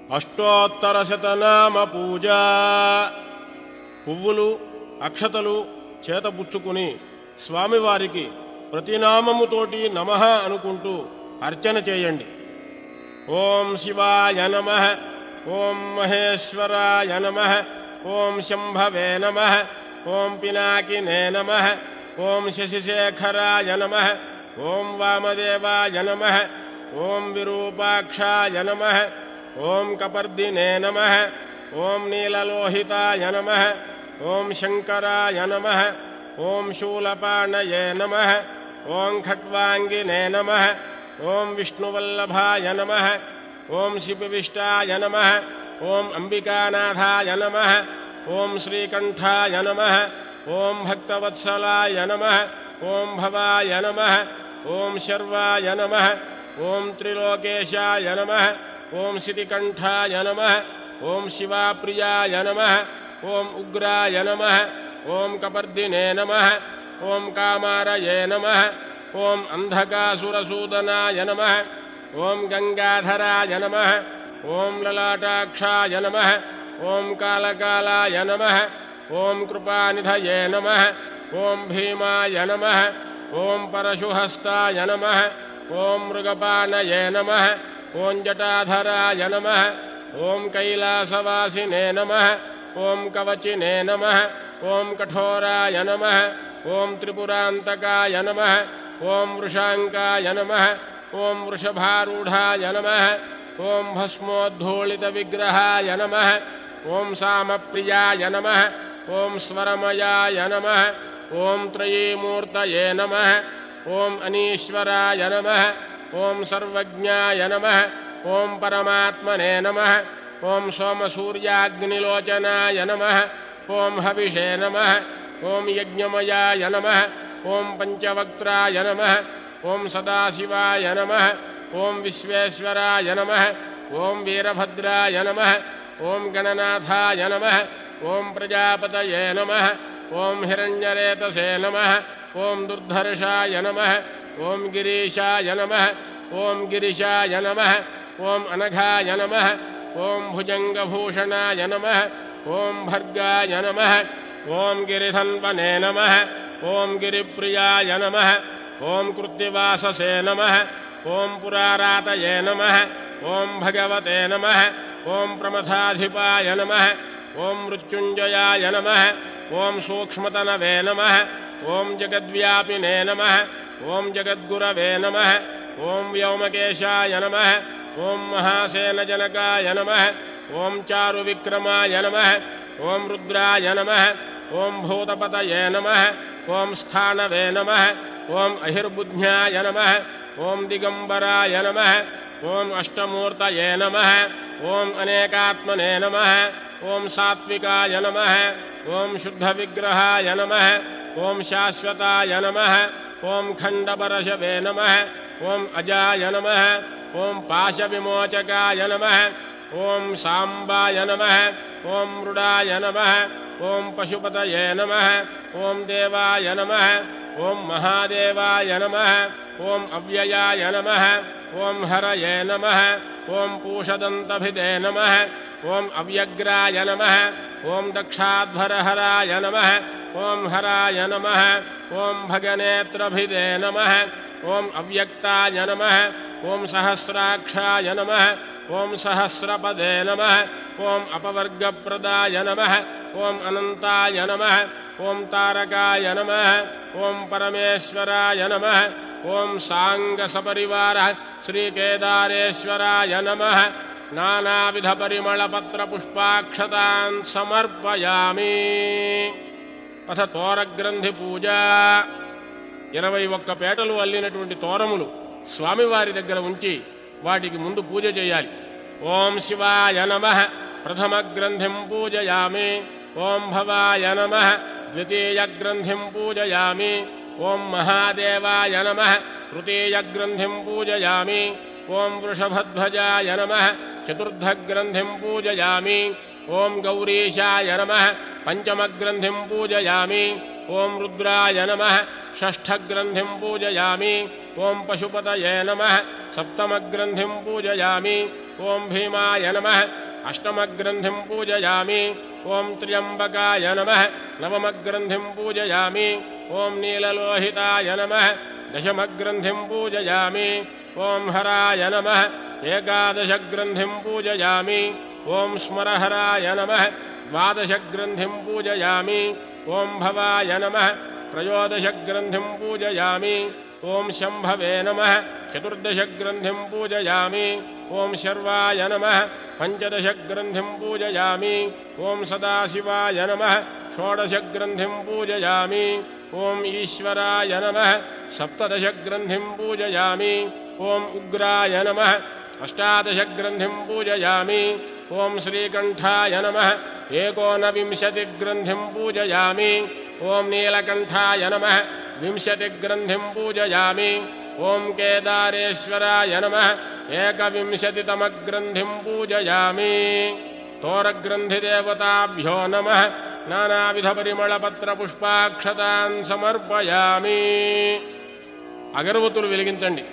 అష్టోత్తరశతనామ పూజ. పువ్వులు అక్షతలు చేతపుచ్చుకుని స్వామివారికి ప్రతినామముతోటి నమః అనుకుంటూ అర్చన చేయండి. ఓం శివాయ నమః, ఓం మహేశ్వరాయ నమః, ఓం శంభవే నమః, ఓం పినాకినే నమః, ఓం శశిశేఖరాయ నమః, ఓం వామదేవాయ నమః, ఓం విరూపాక్షాయ నమః, ఓం కపర్దినే నమః, ఓం నీలలోహితాయ నమః, ఓం శంకరాయ నమః, ఓం శూలపాణయే నమః, ఓం ఖట్వాంగినే నమః, ఓం విష్ణువల్లభాయ నమః, ఓం శిపివిష్టాయ నమః, ఓం అంబికానాథాయ నమః, ఓం శ్రీకంఠాయ నమః, ఓం భక్తవత్సలాయ నమః, ఓం భవాయ నమః, ఓం శర్వాయ నమః, ఓం త్రిలోకేశాయ నమః, ఓం శితికంఠాయ నమః, ఓం శివాప్రియాయ నమః, ఓం ఉగ్రాయ నమః, ఓం కపర్దినే నమః, ఓం కామారయే నమః, ఓం అంధకాసురసూదనాయ నమః, ఓం గంగాధరాయ నమః, ఓం లలాటాక్షాయ నమః, ఓం కాళకాలాయ నమః, ఓం కృపానిధయే నమః, ఓం భీమాయ నమః, ఓం పరశుహస్తాయ నమః, ఓం మృగపానయే నమః, ఓం జటాధరాయ నమః, ఓం కైలాసవాసినే నమః, ఓం కవచినే నమః, ఓం కఠోరాయ నమః, ఓం త్రిపురాంతకాయ నమః, ఓం వృషాంకాయ నమః, ఓం వృషభారూఢాయ నమః, ఓం భస్మోద్ధూళిత విగ్రహాయ నమః, ఓం సామప్రియాయ నమః, ఓం స్వరమయాయ నమః, ఓం త్రయీమూర్తయే నమః, ఓం అనీశ్వరాయ నమః, ఓం సర్వజ్ఞాయ నమః, ఓం పరమాత్మనే నమః, ఓం సోమసూర్యాగ్నిలోచనాయ నమః, ఓం హవిషే నమః, ఓం యజ్ఞమయాయ నమః, ఓం పంచవక్త్రాయ నమః, ఓం సదాశివాయ నమః, ఓం విశ్వేశ్వరాయ నమః, ఓం వీరభద్రాయ నమః, ఓం గణనాథాయ నమః, ఓం ప్రజాపతయే నమః, ఓం హిరణ్యరేతసే నమః, ఓం దుర్ధర్షాయ నమః, ఓం గిరీశాయ నమః, ఓం గిరిశాయ నమః, ఓం అనఘాయ నమః, ఓం భుజంగభూషణాయ నమః, ఓం భర్గాయ నమః, ఓం గిరిధన్వనే నమః, ఓం గిరిప్రియాయ నమః, ఓం కృత్తివాససే నమః, ఓం పురారాతయే నమః, ఓం భగవతే నమః, ఓం ప్రమథాధిపాయ నమః, ఓం మృత్యుంజయాయ నమః, ఓం సూక్ష్మతనవే నమః, ఓం జగద్వ్యాపినే నమః, ఓం జగద్గురవే నమః, ఓం వ్యోమకేశాయ నమః, ఓం మహాసేనజనకాయ నమః, ఓం చారువిక్రమాయ నమః, ఓం రుద్రాయ నమః, ఓం భూతపతయే నమః, ఓం స్థానవే నమః, ఓం అహిర్బుధ్యాయ నమః, ఓం దిగంబరాయ నమః, ఓం అష్టమూర్తయే నమః, ఓం అనేకాత్మనే నమః, ఓం సాత్వికాయ నమః, ఓం శుద్ధవిగ్రహాయ నమః, ఓం శాశ్వతాయ నమః, ఓం ఖండపరశవే నమః, ఓం అజాయ నమః, ఓం పాశవిమోచకాయ నమః, ఓం సాంబాయ నమః, ఓం మృడాయ నమః, ఓం పశుపతయే నమః, ఓం దేవాయ నమః, ఓం మహాదేవాయ నమః, ఓం అవ్యయాయ నమః, ఓం హరయే నమః, ఓం పూషదంతభిదే నమః, ఓం అవ్యగ్రాయ నమః, ఓం దక్షాధ్వరహరాయ నమః, ఓం హరాయ నమః, ఓం భగనేత్రభిదే నమః, ఓం అవ్యక్తాయ నమః, ఓం సహస్రాక్షాయ నమః, ఓం సహస్రపదే నమః, ఓం అపవర్గప్రదాయ నమః, ఓం అనంతాయ నమః, ఓం తారకాయ నమః, ఓం పరమేశ్వరాయ నమః, ఓం సాంగసపరివార శ్రీకేదారేశ్వరాయ నమః. నానావిధ పరిమళపత్రపుష్పాక్షతాన్ సమర్పయామి. అథ తోరగ్రంథి పూజ. 21 పేటలు అల్లినటువంటి తోరములు స్వామివారి దగ్గర ఉంచి వాటికి ముందు పూజ చేయాలి. ఓం శివాయ నమః ప్రథమగ్రంథిం పూజయామి. ఓం భవాయ నమః ద్వితీయగ్రంథిం పూజయామి. ఓం మహాదేవాయ నమః తృతీయగ్రంథిం పూజయామి. ఓం వృషభధ్వజాయ నమః చతుర్థగ్రంథిం పూజయామి. ఓం గౌరీశాయ నమః పంచమగ్రంథిం పూజయామి. ఓం రుద్రాయ నమః షష్ఠగ్రంథిం పూజయామి. ఓం పశుపతయే నమః సప్తమగ్రంథిం పూజయామి. ఓం భీమాయ నమః అష్టమగ్రంథిం పూజయామి. ఓం త్ర్యంబకాయ నమః నవమగ్రంథిం పూజయామి. ఓం నీలలోహితాయ నమః దశమగ్రంథిం పూజయామి. ఓం హరాయ నమః ఏకాదశగ్రంథిం పూజయామి. ఓం స్మరహరాయ నమః ద్వాదశగ్రంథిం పూజయామి. ఓం భవాయ నమః త్రయోదశగ్రంథిం పూజయామి. ఓం శంభవే నమః చతుర్దశగ్రంథిం పూజయామి. ఓం శర్వాయ నమః పంచదశగ్రంథిం పూజయామి. ఓం సదాశివాయ నమః షోడశగ్రంథిం పూజయామి. ఓం ఈశ్వరాయ నమః సప్తదశగ్రంథిం పూజయామి. ఓం ఉగ్రాయ నమః అష్టాదశగ్రంథిం పూజయామి. ఓం శ్రీకంఠాయ నమః ఏకోనవింశతిగ్రంథిం పూజయామి. ఓం నీలకంఠాయ నమః వింశతిగ్రంథిం పూజయామి. ఓం కేదారేశ్వరాయ నమః ఏకవింశతితమగ్రంథిం పూజయామి. తోరగ్రంథిదేవతాభ్యో నమః నానావిధపరిమళపత్రపుష్పాక్షతాన్ సమర్పయామి. అగరవత్తులు వెలిగించండి.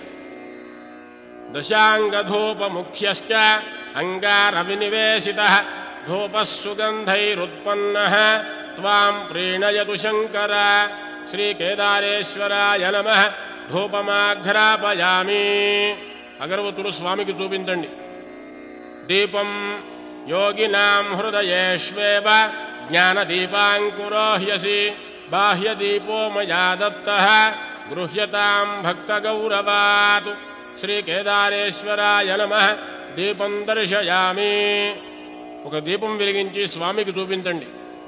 దశాంగధూపముఖ్యశ్చ అంగారవినివేశితః ధూపः సుగంధైరుత్పన్నः త్వాం ప్రీణయతు శంకర. శ్రీకేదారేశ్వరాయ నమః ధూపమాఘ్రాపయామి. అగరవత్తులు స్వామికి చూపించండి. దీపం యోగినాం హృదయేష్వేవ జ్ఞానదీపాంకురో హ్యసి బాహ్యదీపో మయా దత్తః గృహ్యతాం భక్తగౌరవాత్. శ్రీకేదారేశ్వరాయ నమః దీపం దర్శయామి. ఒక దీపం వెలిగించి స్వామికి చూపించండి.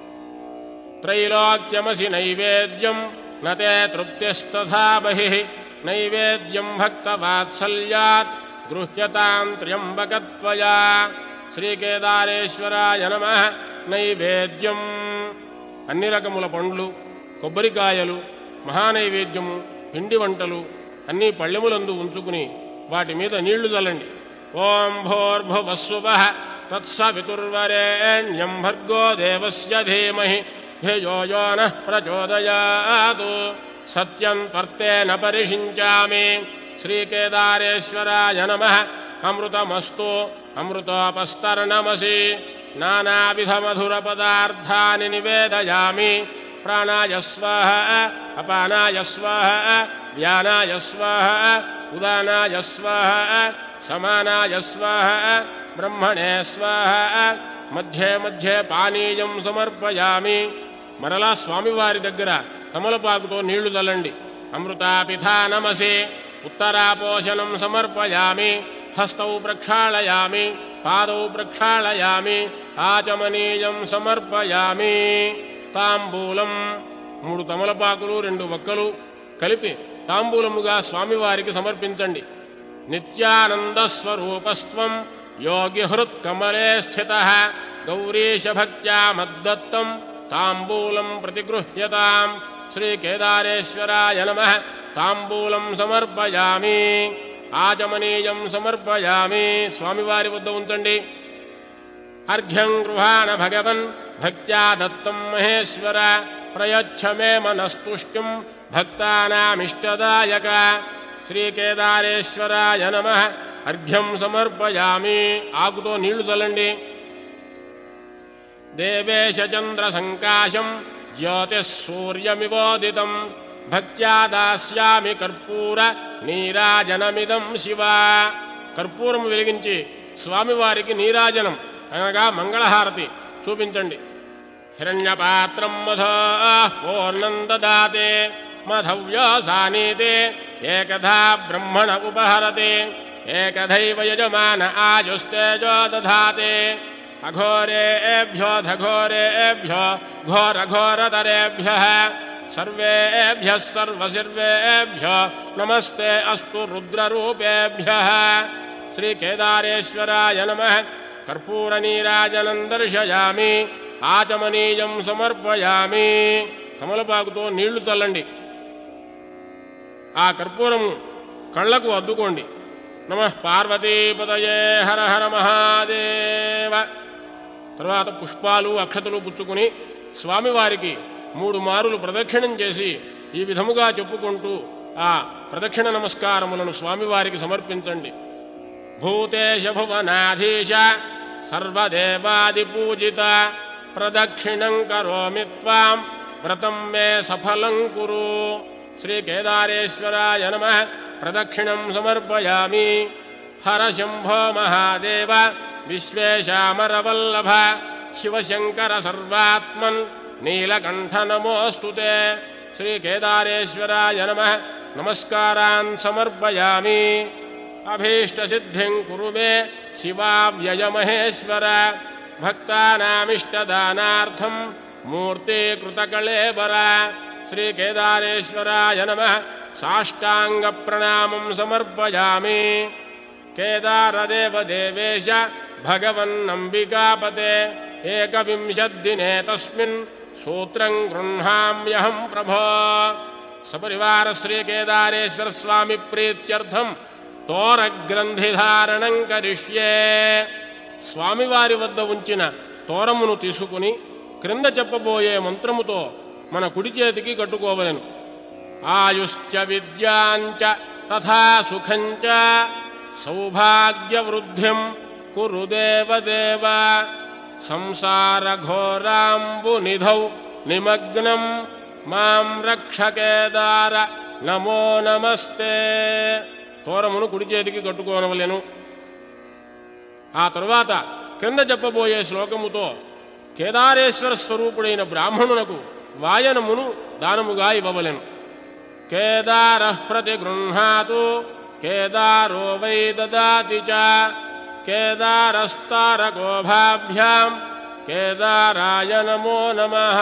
త్రైలోక్యమసి నైవేద్యం నతే తృప్తిస్తథా బహిః నైవేద్యం భక్తవాత్సల్యాత్ గృహ్యతాం త్ర్యంబకత్వయా. శ్రీకేదారేశ్వరాయ నమః నైవేద్యం అన్ని రకముల పండ్లు, కొబ్బరికాయలు, మహానైవేద్యము, పిండి వంటలు అన్నీ పళ్ళెములందు ఉంచుకుని వాటి మీద నీళ్లు చల్లండి. ఓం భోర్భువస్సువః తత్సవితుర్వరేణ్యం భర్గో దేవస్య ధీమహి ధియో యో నః ప్రచోదయాత్. సత్యం త్వర్తేన పరిషించామి. శ్రీకేదారేశ్వరాయ నమః అమృతమస్తు అమృతోపస్తరణమసి. నానావిధమధురపదార్థాని నివేదయామి. ప్రాణాయ స్వాహ అపానాయ స్వాహ వ్యానాయ స్వాహ ఉదానాయ స్వాహ సమానాయ స్వాహ బ్రహ్మణే స్వాహ. మధ్యే మధ్యే పానీయం సమర్పయామి. మరలా స్వామివారి దగ్గర తమలపాకుతో నీళ్లు చల్లండి. అమృతాపిథానమసి. ఉత్తరాపోషణం సమర్పయామి. హస్తౌ ప్రక్షాళయామి. పాదౌ ప్రక్షాళయామి. ఆచమనీయం సమర్పయామి. తాంబూలం 3 తమలపాకులు 2 వక్కలు కలిపి తాంబూలముగా స్వామివారికి సమర్పించండి. నిత్యానందస్వరూపస్త్వం యోగి హృత్కమలే స్థితః గౌరీశ భక్త్యా మద్దత్తం తాంబూలం ప్రతిగృహ్యతాం. శ్రీకేదారేశ్వరాయ నమః తాంబూలం సమర్పయామి. ఆచమనీయం సమర్పయామి. స్వామివారి వద్ద ఉంచండి. అర్ఘ్యం గృహాణ భగవన్ భక్త్యా దత్తం మహేశ్వర ప్రయచ్ఛ మే మనస్తుష్టిం భక్తానామిష్టదాయక. శ్రీకేదారేశ్వరాయ నమః అర్ఘ్యం సమర్పయామి. ఆకుతో నీళ్లు చల్లండి. దేవేశ చంద్ర సంకాశం జ్యోతిః సూర్యమివోదితం భక్త్యా దాస్యామి కర్పూర నీరాజనమిదం శివ. కర్పూరం వెలిగించి స్వామివారికి నీరాజనం అనగా మంగళహారతి చూపించండి. హిరణ్యపాత్రం మధోః పూర్ణం దదాతే మధవ్యోసానీతే ఏకధా బ్రహ్మణ ఉపహరతే ఏకధైవ యజమాన ఆయుస్తేజో దధాతే. అఘోరేభ్యో ధఘోరేభ్యో ఘోరఘోరతరేభ్యః సర్వేభ్యః సర్వసర్వేభ్యో నమస్తే అస్తు రుద్రరూపేభ్యః. శ్రీకేదారేశ్వరాయ నమః కర్పూరనీరాజనం దర్శయామి. ఆచమనీయం సమర్పయామి. తమలపాకుతో నీళ్లు చల్లండి. ఆ కర్పూరము కళ్లకు అద్దుకోండి. నమః పార్వతీపతయే హర హర మహాదేవ. తర్వాత పుష్పాలు అక్షతలు పుచ్చుకుని స్వామివారికి 3 మారులు ప్రదక్షిణం చేసి ఈ విధముగా చెప్పుకుంటూ ఆ ప్రదక్షిణ నమస్కారములను స్వామివారికి సమర్పించండి. భూతేశ భువనాధీశ సర్వదేవాదిపూజిత ప్రదక్షిణం కరోమి త్వాం వ్రతం మే సఫలం కురు. శ్రీ కేదారేశ్వరాయ నమః. ప్రదక్షిణం సమర్పయామి. హర శంభో మహాదేవ విశ్వేశామరవల్లభ శివశంకర సర్వాత్మన్ నీలకంఠ నమోస్తుతే. శ్రీ కేదారేశ్వరాయ నమః. నమస్కారాన్ సమర్పయామి. అభీష్టసిద్ధిం కురు మే శివావ్యయమహేశ్వర. భక్తానామిష్టదానార్థం మూర్తీకృతకళేబర. శ్రీ కేదారేశ్వరాయ నమః. సాష్టాంగ ప్రణామం సమర్పయామి. కేదారదేవదేవేశ భగవన్నంబికాపతే ఏకవింశద్దినే తస్మిన్ సూత్రం గృహ్ణామ్యహం ప్రభో. సపరివార శ్రీ కేదారేశ్వర స్వామి ప్రీత్యర్థం తోరగ్రంథిధారణం కరిష్యే. స్వామివారి వద్ద ఉంచిన తోరమును తీసుకుని క్రింద చెప్పబోయే మంత్రముతో మన కుడి చేతికి కట్టుకోవలెను. ఆయుశ్చ విద్యాంచ తథా సుఖంచ సౌభాగ్యవృద్ధిం కురు దేవదేవ. సంసారఘోరాంబునిధౌ నిమగ్నం మాం రక్ష కేదార నమో నమస్తే. తోరమును కుడి చేతికి కట్టుకోనవలెను. ఆ తరువాత క్రింద చెప్పబోయే శ్లోకముతో కేదారేశ్వర స్వరూపుడైన బ్రాహ్మణునకు వాయనమును దానముగా ఇవ్వవలెను. కేదారః ప్రతిగృహ్ణాతు కేదారో వై దదాతి చ కేదారస్తారకోభాభ్యాం కేదారాయ నమో నమః.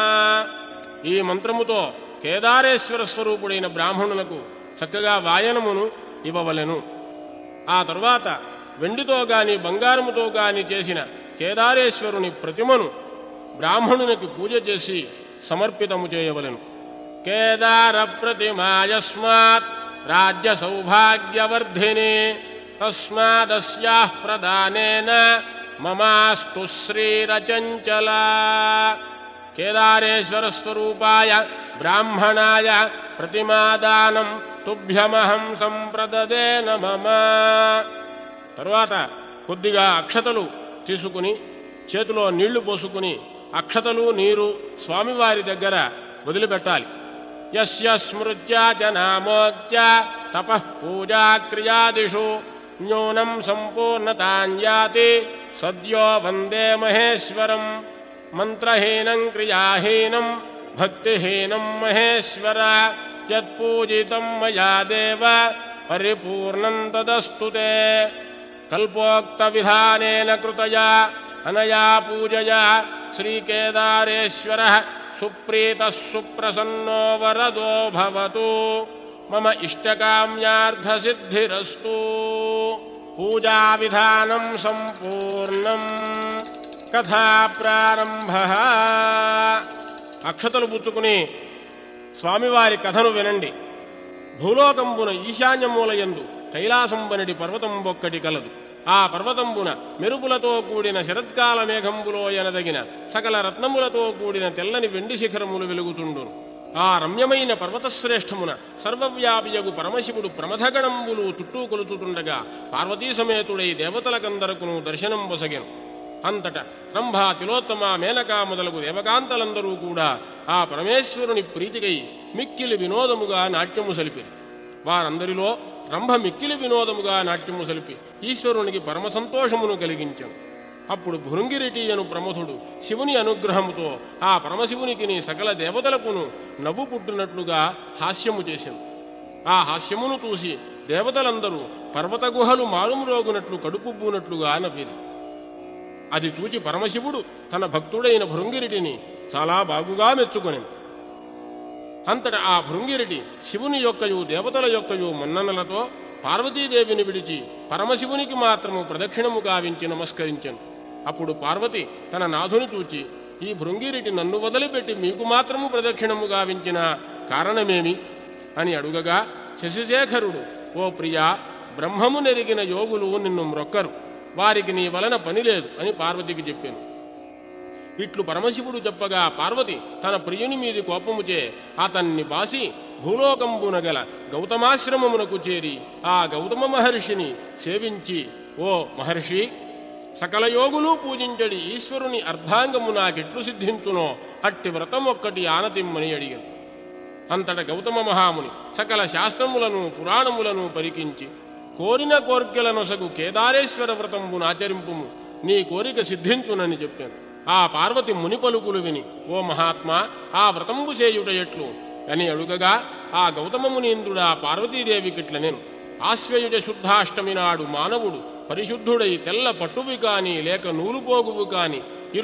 ఈ మంత్రముతో కేదారేశ్వర స్వరూపుడైన బ్రాహ్మణునకు చక్కగా వాయనమును ఇవ్వవలెను. ఆ తరువాత వెండితో గాని బంగారముతో గాని చేసిన కేదారేశ్వరుని ప్రతిమను బ్రాహ్మణునికి పూజ చేసి సమర్పితము చేయవలెను. కేదార ప్రతిమాయస్మాత్ రాజ్య సౌభాగ్యవర్ధిని తస్మాదస్యాః ప్రదానేన మమాస్తు శ్రీరచంచల. కేదారేశ్వర స్వరూపాయ బ్రాహ్మణాయ ప్రతిమాదానం తుభ్యమహం సంప్రదదేన మమ. తరువాత కొద్దిగా అక్షతలు తీసుకుని చేతిలో నీళ్లు పోసుకుని అక్షతలు నీరు స్వామివారి దగ్గర వదిలిపెట్టాలి. యస్య స్మృత్య చ నామోక్త్య తపః పూజా క్రియాదిషు న్యూనం సంపూర్ణతాన్యాతి సద్యో వందే మహేశ్వరం. మంత్రహీనం క్రియాహీనం భక్తిహీనం మహేశ్వర. యత్పూజితం మయా దేవ పరిపూర్ణం తదస్తు తే. కల్పోక్త విధానేన కృతయా అనయా పూజయా శ్రీకేదారేశ్వరః సుప్రీతః సుప్రసన్నో వరదో భవతు. మమ ఇష్టకామ్యార్థసిద్ధిరస్తు. పూజా విధానం సంపూర్ణం. కథా ప్రారంభః. అక్షతలు పుచ్చుకుని స్వామివారి కథను వినండి. భూలోకంబున ఈశాన్యమూలయందు కైలాసంబనడి పర్వతంబొక్కటి కలదు. ఆ పర్వతంబున మెరుపులతో కూడిన శరత్కాల మేఘంబులో ఎనదగిన సకల రత్నములతో కూడిన తెల్లని వెండి శిఖరములు వెలుగుతుండును. ఆ రమ్యమైన పర్వతశ్రేష్టమున సర్వవ్యాపియగు పరమశివుడు ప్రమథగణంబులు చుట్టూ కొలుచుతుండగా పార్వతీ సమేతుడై దేవతలకందరకును దర్శనం బొసగెను. అంతట రంభ, తిలోత్తమ, మేనక మొదలగు దేవకాంతలందరూ కూడా ఆ పరమేశ్వరుని ప్రీతికై మిక్కిలి వినోదముగా నాట్యము సలిపిరి. వారందరిలో రంభ మిక్కిలి వినోదముగా నాట్యము సలిపి ఈశ్వరునికి పరమ సంతోషమును కలిగించెను. అప్పుడు భృంగిరెటి అను ప్రమథుడు శివుని అనుగ్రహముతో ఆ పరమశివునికి సకల దేవతలకును నవ్వు పుట్టినట్లుగా హాస్యము చేసెను. ఆ హాస్యమును చూసి దేవతలందరూ పర్వత గుహలు మారుమ్రోగునట్లు కడుపుబ్బూనట్లుగా నవ్విరి. అది చూచి పరమశివుడు తన భక్తుడైన భృంగిరెటిని చాలా బాగుగా మెచ్చుకొనెను. అంతటా ఆ భృంగిరెటి శివుని యొక్కయు దేవతల యొక్కయు మన్ననలతో పార్వతీదేవిని విడిచి పరమశివునికి మాత్రము ప్రదక్షిణము గావించి నమస్కరించెను. అప్పుడు పార్వతి తన నాథుని చూచి, ఈ భృంగిరెటి నన్ను వదిలిపెట్టి మీకు మాత్రము ప్రదక్షిణము గావించిన కారణమేమి అని అడుగగా, శశిశేఖరుడు, ఓ ప్రియా, బ్రహ్మము నెరిగిన యోగులు నిన్ను మ్రొక్కరు, వారికి నీ వలన పని లేదు అని పార్వతికి చెప్పాను. ఇట్లు పరమశివుడు చెప్పగా పార్వతి తన ప్రియుని మీది కోపముచే అతన్ని బాసి భూలోకంబున గల గౌతమాశ్రమమునకు చేరి ఆ గౌతమ మహర్షిని సేవించి, ఓ మహర్షి, సకల యోగులు పూజించడి ఈశ్వరుని అర్ధాంగము నాకెట్లు సిద్ధించునో అట్టి వ్రతం ఒక్కటి ఆనతిమ్మని అడిగాను. అంతట గౌతమ మహాముని సకల శాస్త్రములను పురాణములను పరికించి, కోరిన కోర్కెలనొసగు కేదారేశ్వర వ్రతంబును ఆచరింపుము, నీ కోరిక సిద్ధించునని చెప్పాను. ఆ పార్వతి ముని పలుకులు విని, ఓ మహాత్మా, ఆ వ్రతంబు చేయుట ఎట్లు అని అడుగగా, ఆ గౌతమ మునీంద్రుడు ఆ పార్వతీదేవికిట్ల నేను, ఆశ్వయుజ శుద్ధాష్టమి నాడు మానవుడు పరిశుద్ధుడై తెల్ల పట్టువి కాని లేక నూలుపోగువు కాని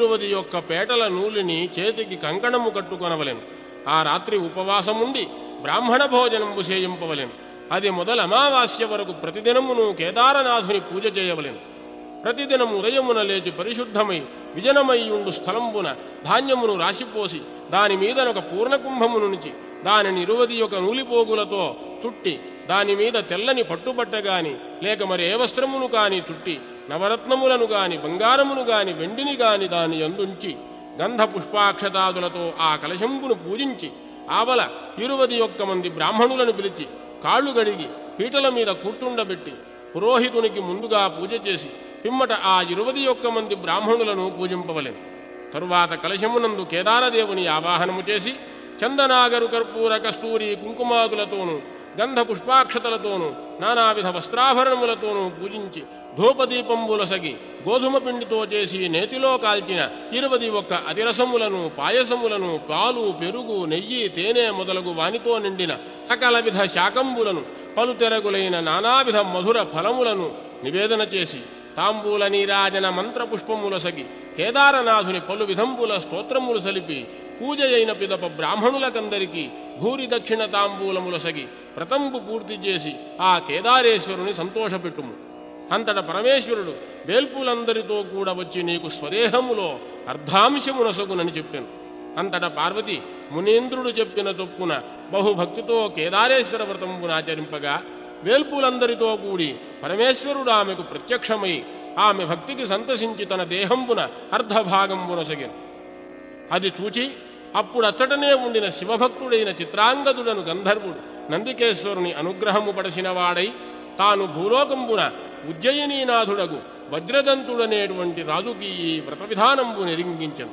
21 పేటల నూలుని చేతికి కంకణము కట్టుకొనవలెను. ఆ రాత్రి ఉపవాసముండి బ్రాహ్మణ భోజనంబు చేయింపవలెను. అది మొదల అమావాస్య వరకు ప్రతిదినమును కేదారనాథుని పూజ చేయవలెను. ప్రతిదినము ఉదయమున లేచి పరిశుద్ధమై విజనమయ్యుండు స్థలంబున ధాన్యమును రాశిపోసి దానిమీదనొక పూర్ణకుంభమును నుంచి దానిని 21 నూలిపోగులతో చుట్టి దానిమీద తెల్లని పట్టుబట్ట గాని లేక మరి ఏ వస్త్రమును కాని చుట్టి నవరత్నములను గాని బంగారమును గాని వెండిని గాని దాని యందుంచి గంధ పుష్పాక్షతాదులతో ఆ కలశంబును పూజించి ఆవల 21 మంది బ్రాహ్మణులను పిలిచి కాళ్ళు గడిగి పీటల మీద కూర్చుండబెట్టి పురోహితునికి ముందుగా పూజ చేసి పిమ్మట ఆ 21 మంది బ్రాహ్మణులను పూజింపవలెను. తరువాత కలశమునందు కేదారదేవుని ఆవాహనము చేసి చందనాగరు కర్పూర కస్తూరి కుంకుమాదులతోనూ గంధ పుష్పాక్షతలతోనూ నానావిధ వస్త్రాభరణములతోనూ పూజించి ధూపదీపంబులసగి గోధుమ పిండితో చేసి నేతిలో కాల్చిన 21 అతిరసములను పాయసములను పాలు పెరుగు నెయ్యి తేనె మొదలగు వానితో నిండిన సకల విధ శాకంబులను పలుతెరగులైన నానావిధ మధుర ఫలములను నివేదన చేసి తాంబూల నీరాజన మంత్రపుష్పములసగి కేదారనాథుని పలు విధంబుల స్తోత్రములు సలిపి పూజ అయిన పిదప బ్రాహ్మణులకందరికీ భూరి దక్షిణ తాంబూలములసగి వ్రతంబు పూర్తి చేసి ఆ కేదారేశ్వరుని సంతోషపెట్టుము. అంతట పరమేశ్వరుడు వేల్పులందరితో కూడా వచ్చి నీకు స్వదేహములో అర్ధాంశమునసగునని చెప్పాను. అంతట పార్వతి మునీంద్రుడు చెప్పిన చొప్పున బహుభక్తితో కేదారేశ్వర వ్రతంబును ఆచరింపగా వేల్పులందరితో కూడి పరమేశ్వరుడు ఆమెకు ప్రత్యక్షమై ఆమె భక్తికి సంతసించి తన దేహంబున అర్ధభాగంబునొసగెను. అది చూచి అప్పుడచ్చటనే ఉండిన శివభక్తుడైన చిత్రాంగదుడను గంధర్వుడు నందికేశ్వరుని అనుగ్రహము పడసినవాడై తాను భూలోకంబున ఉజ్జయినీనాథుడగు వజ్రదంతుడనేటువంటి రాజుకి ఈ వ్రత విధానంబు నెరింగించెను.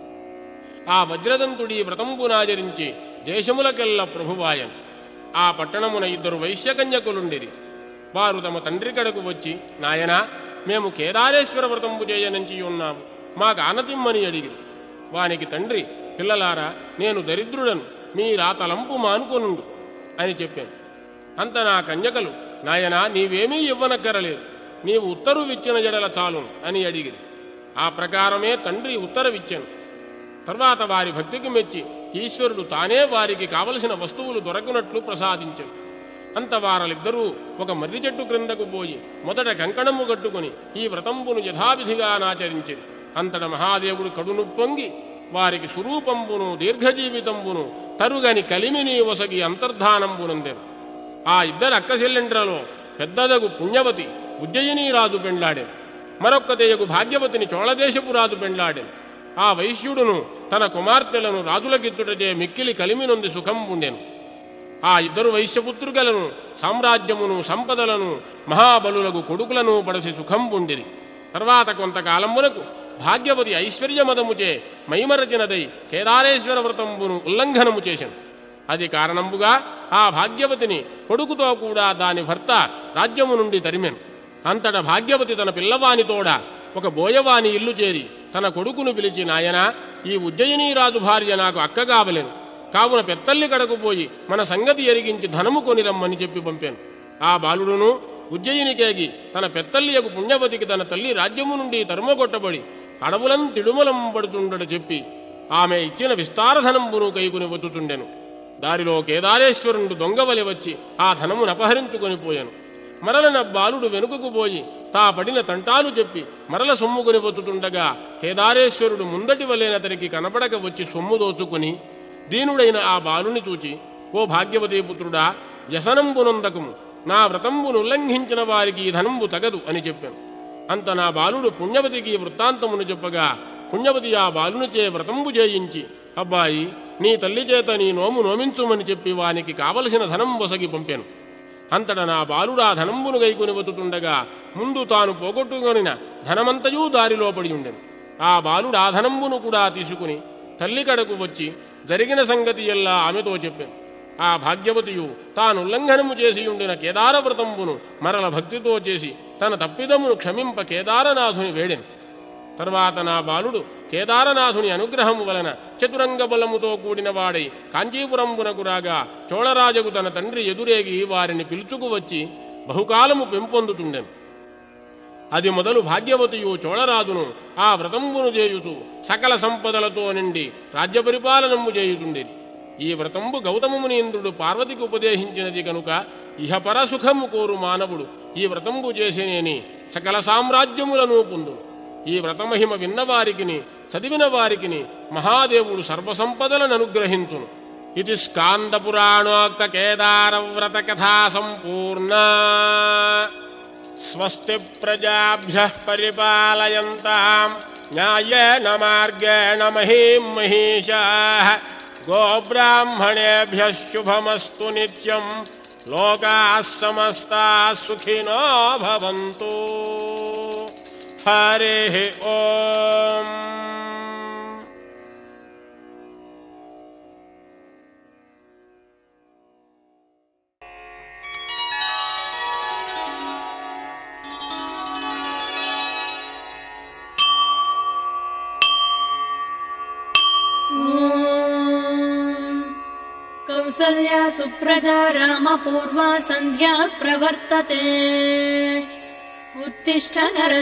ఆ వజ్రదంతుడి వ్రతంబునాచరించి దేశములకెల్ల ప్రభువాయను. ఆ పట్టణమున 2 వైశ్యకన్యకులుండిరి. వారు తమ తండ్రి కడకు వచ్చి, నాయనా, మేము కేదారేశ్వర వ్రతంబు చేయనంచి ఉన్నాము, మాకు ఆనతిమ్మని అడిగిరి. వానికి తండ్రి, పిల్లలారా, నేను దరిద్రుడను, మీరా తలంపు మానుకొనుండు అని చెప్పాను. అంత నా కన్యకలు, నాయనా, నీవేమీ ఇవ్వనక్కరలేదు, నీవు ఉత్తరువిచ్చిన జడల చాలును అని అడిగిరి. ఆ ప్రకారమే తండ్రి ఉత్తరవిచ్చాను. తర్వాత వారి భక్తికి మెచ్చి ఈశ్వరుడు తానే వారికి కావలసిన వస్తువులు దొరకనట్లు ప్రసాదించాడు. అంత వారలిద్దరూ ఒక మర్రి చెట్టు క్రిందకు పోయి మొదట కంకణము కట్టుకుని ఈ వ్రతంబును యథావిధిగా నాచరించిరి. అంతట మహాదేవుడు కడును పొంగి వారికి స్వరూపంబును దీర్ఘజీవితంబును తరుగని కలిమిని ఒసగి అంతర్ధానంబునందెను. ఆ 2 అక్కచెల్లెండ్రలో పెద్దదగు పుణ్యవతి ఉజ్జయినీరాజు పెండ్లాడెను. మరొక్క తెయగు భాగ్యవతిని చోళదేశపు రాజు పెండ్లాడెను. ఆ వైశ్యుడును తన కుమార్తెలను రాజులకిత్తుటచే మిక్కిలి కలిమినొంది సుఖంబుండెను. ఆ 2 వైశ్యపుత్రులను సామ్రాజ్యమును సంపదలను మహాబలులకు కొడుకులను పడసి సుఖంబుండిరి. తర్వాత కొంతకాలమునకు భాగ్యవతి ఐశ్వర్యమదముచే మైమరచినదై కేదారేశ్వర వ్రతంబును ఉల్లంఘనము చేశాను. అది కారణంబుగా ఆ భాగ్యవతిని కొడుకుతో కూడా దాని భర్త రాజ్యము నుండి తరిమెను. అంతట భాగ్యవతి తన పిల్లవానితోడ ఒక బోయవాని ఇల్లు చేరి తన కొడుకును పిలిచి, నాయనా, ఈ ఉజ్జయినీరాజు భార్య నాకు అక్క కావలేను, కావున పెత్తల్లి కడకు పోయి మన సంగతి ఎరిగించి ధనము కొనిరమ్మని చెప్పి పంపాను. ఆ బాలుడును ఉజ్జయినికేగి తన పెత్తల్లియకు పుణ్యవతికి తన తల్లి రాజ్యము నుండి తరుమగొట్టబడి అడవులం తిడుమలం పడుతుండట చెప్పి ఆమె ఇచ్చిన విస్తారధనంబును కైకుని వచ్చుచుండెను. దారిలో కేదారేశ్వరుడు దొంగవలి వచ్చి ఆ ధనమును అపహరించుకొని పోయాను. మరలన బాలుడు వెనుకకు పోయి తా పడిన తంటాలు చెప్పి మరల సొమ్ముకొని వచ్చుతుండగా కేదారేశ్వరుడు ముందటి వలేనతనికి కనపడక వచ్చి సొమ్ము దోచుకుని దీనుడైన ఆ బాలుని చూచి, ఓ భాగ్యవతీ పుత్రుడా, వ్యసనంబునొందకము, నా వ్రతంబును ఉల్లంఘించిన వారికి ఈ ధనంబు తగదు అని చెప్పాను. అంత నా బాలుడు పుణ్యవతికి వృత్తాంతమును చెప్పగా పుణ్యవతి ఆ బాలునిచే వ్రతంబు చేయించి, అబ్బాయి, నీ తల్లి చేత నీ నోము నోమించుమని చెప్పి వానికి కావలసిన ధనం వసగి పంపాను. అంతట నా బాలుడా ధనంబును గైకుని వతుతుండగా ముందు తాను పోగొట్టుకొనిన ధనమంతయూ దారిలో పడి ఉండెను. ఆ బాలుడు ఆ ధనంబును కూడా తీసుకుని తల్లి కడకు వచ్చి జరిగిన సంగతి ఎల్లా ఆమెతో చెప్పాను. ఆ భాగ్యవతియు తాను ఉల్లంఘనము చేసి ఉండిన కేదారవ్రతంబును మరల భక్తితో చేసి తన తప్పిదమును క్షమింప కేదారనాథుని వేడెను. తర్వాత నా బాలుడు కేదారనాథుని అనుగ్రహము వలన చతురంగ బలముతో కూడిన వాడై కాంచీపురంబునకు రాగా చోళరాజకు తన తండ్రి ఎదురేగి వారిని పిలుచుకు వచ్చి బహుకాలము పెంపొందుతుండెను. అది మొదలు భాగ్యవతియు చోళరాజును ఆ వ్రతంబును చేయుచు సకల సంపదలతో నిండి రాజ్యపరిపాలనము చేయుతుండేది. ఈ వ్రతంబు గౌతమమునీంద్రుడు పార్వతికి ఉపదేశించినది కనుక ఇహపర సుఖము కోరు మానవుడు ఈ వ్రతంబు చేసేనేని సకల సామ్రాజ్యములను పొందును. ఈ వ్రతమహిమ విన్నవారికిని చదివిన వారికిని మహాదేవుడు సర్వసంపదలను అనుగ్రహించును. ఇది స్కాందపురాణోక్త కేదారవ్రత కథా సంపూర్ణ. స్వస్తి ప్రజాభ్యః పరిపాలయంతాం న్యాయేన మార్గేణ మహీం మహీషాః. గోబ్రాహ్మణేభ్యః శుభమస్తు నిత్యం. లోకాః సమస్తాః సుఖినో భవంతు. హరిః ఓం. कौसल्या सुप्रजा रामपूर्वा सन्ध्या प्रवर्तते. उत्तिष्ठ नर